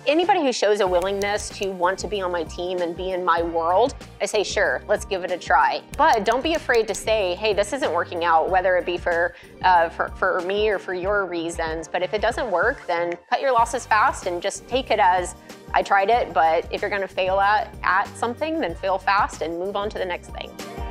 Anybody who shows a willingness to want to be on my team and be in my world, I say, sure, let's give it a try. But don't be afraid to say, hey, this isn't working out, whether it be for me or for your reasons. But if it doesn't work, then cut your losses fast and just take it as, I tried it, but if you're gonna fail at something, then fail fast and move on to the next thing.